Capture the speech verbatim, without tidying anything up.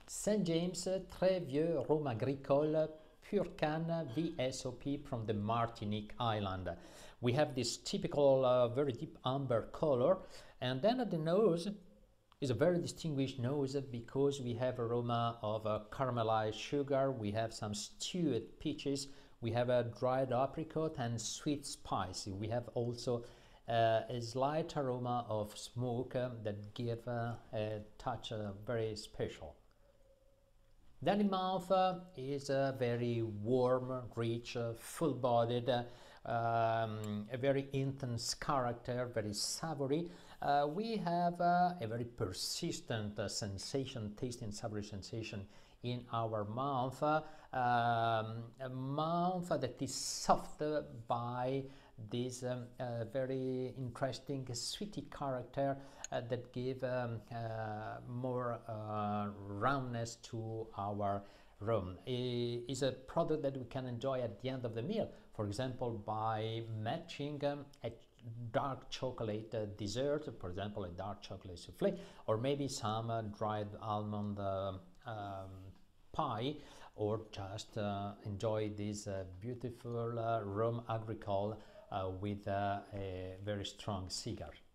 Saint James Très Vieux Rhum Agricole Pure Canne V S O P from the Martinique Island. We have this typical uh, very deep amber color, and then at the nose is a very distinguished nose because we have aroma of uh, caramelized sugar, we have some stewed peaches, we have a dried apricot and sweet spice. We have also uh, a slight aroma of smoke uh, that give uh, a touch uh, very special. Then the mouth uh, is uh, very warm, rich, uh, full-bodied, uh, um, a very intense character, very savory. Uh, we have uh, a very persistent uh, sensation, taste and savory sensation in our mouth, uh, um, a mouth that is soft by this um, uh, very interesting sweety character uh, that give um, uh, more uh, roundness to our rum. It is a product that we can enjoy at the end of the meal, for example, by matching um, a dark chocolate uh, dessert, for example, a dark chocolate souffle, or maybe some uh, dried almond uh, um, pie, or just uh, enjoy this uh, beautiful uh, Rhum Agricole uh, with uh, a very strong cigar.